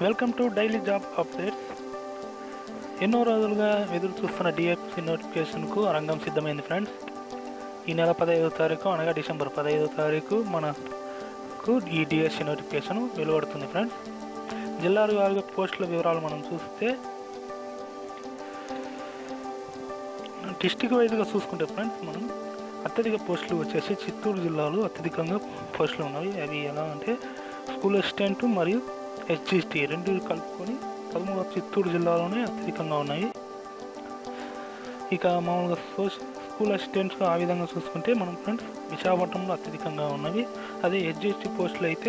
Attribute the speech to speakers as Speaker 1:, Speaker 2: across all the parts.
Speaker 1: Welcome to daily job updates. ఎన్నో రోజులుగా ఎదురు చూస్తున్న డిఎఫ్సి నోటిఫికేషన్కు రంగం సిద్ధమైంది ఫ్రెండ్స్. ఈ నెల 15వ తారీఖు అనగా డిసెంబర్ 15వ తారీఖు మనకు ఈ డిఎస్సి నోటిఫికేషన్ వెలువడుతుంది ఫ్రెండ్స్. జిల్లాల వారిగా పోస్టుల వివరాలు మనం చూస్తే డిస్టిక్ వైజ్గా చూసుకుంటే ఫ్రెండ్స్ మనం అత్యధిక పోస్టులు వచ్చేసి చిత్తూరు జిల్లాలో అత్యధికంగా పోస్టులు ఉన్నవి. అవి ఎలా అంటే స్కూల్ అసిస్టెంట్ మరియు హెచ్జిటి రెండు కలుపుకొని 13 చిత్తూరు జిల్లాలోనే అత్యధికంగా ఉన్నాయి. ఇక మామూలుగా స్కూల్ అసిస్టెంట్స్ ఆ విధంగా చూసుకుంటే మనం ఫ్రెండ్స్ విశాఖపట్నంలో అత్యధికంగా ఉన్నవి. అదే హెచ్జిటి పోస్టులు అయితే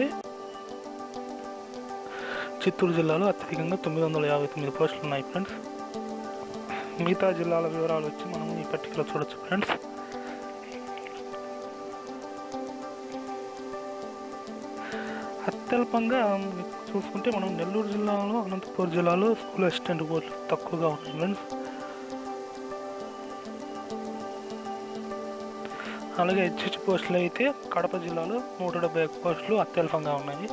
Speaker 1: చిత్తూరు జిల్లాలో అత్యధికంగా 959 పోస్టులు ఉన్నాయి ఫ్రెండ్స్. మిగతా జిల్లాల వివరాలు వచ్చి మనం ఈ పట్టికలో చూడొచ్చు ఫ్రెండ్స్. అత్యల్పంగా చూసుకుంటే మనం నెల్లూరు జిల్లాలో, అనంతపురం జిల్లాలో స్కూల్ అసిస్టెంట్ పోస్టులు తక్కువగా ఉన్నాయి ఫ్రెండ్స్. అలాగే హెచ్జిటి పోస్టులు అయితే కడప జిల్లాలో 175 పోస్టులు అత్యల్పంగా ఉన్నాయి.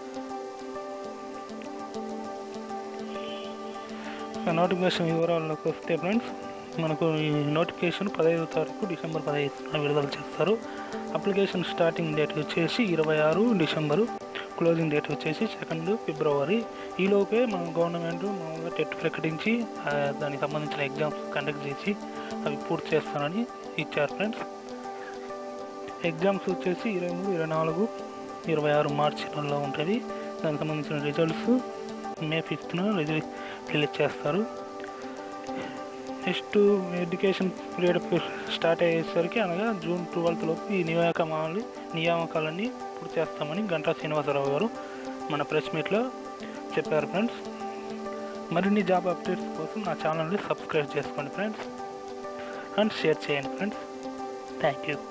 Speaker 1: నోటిఫికేషన్ వివరాల్లోకి వస్తే ఫ్రెండ్స్ మనకు ఈ నోటిఫికేషన్ 15వ తారీఖు డిసెంబర్ 15న విడుదల చేస్తారు. అప్లికేషన్ స్టార్టింగ్ డేట్ వచ్చేసి 26 డిసెంబరు, క్లోజింగ్ డేట్ వచ్చేసి 2 ఫిబ్రవరి. ఈలోపే మన గవర్నమెంట్ మామూలుగా టెట్ ప్రకటించి దానికి సంబంధించిన ఎగ్జామ్స్ కండక్ట్ చేసి అవి పూర్తి చేస్తానని ఇచ్చారు ఫ్రెండ్స్. ఎగ్జామ్స్ వచ్చేసి 23, 24, 26 మార్చి నెలలో ఉంటుంది. దానికి సంబంధించిన రిజల్ట్స్ మే 5న రిలీజ్ చేస్తారు. నెక్స్ట్ ఎడ్యుకేషన్ పీరియడ్ స్టార్ట్ అయ్యేసరికి అనగా జూన్ 12 లోపు ఈ నియామకాలన్నీ పూర్తి చేస్తామని గంటా శ్రీనివాసరావు గారు మన ప్రెస్ మీట్లో చెప్పారు ఫ్రెండ్స్. మరిన్ని జాబ్ అప్డేట్స్ కోసం నా ఛానల్ని సబ్స్క్రైబ్ చేసుకోండి ఫ్రెండ్స్ అండ్ షేర్ చేయండి ఫ్రెండ్స్. Thank you.